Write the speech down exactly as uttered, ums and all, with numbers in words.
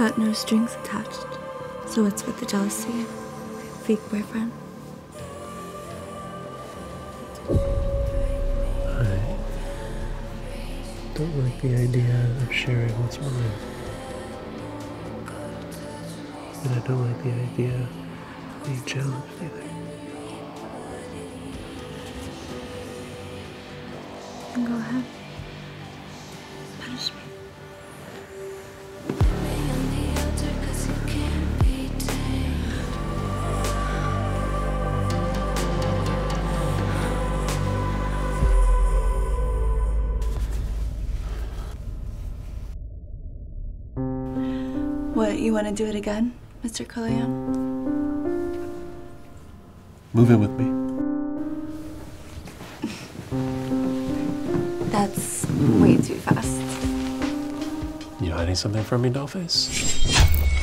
got no strings attached. So what's with the jealousy? Fake boyfriend? I don't like the idea of sharing what's mine. And I don't like the idea of being challenged either. Then go ahead. Punish me. What, you want to do it again, Mister Corleone? Move in with me. That's way too fast. You hiding something from me, dollface?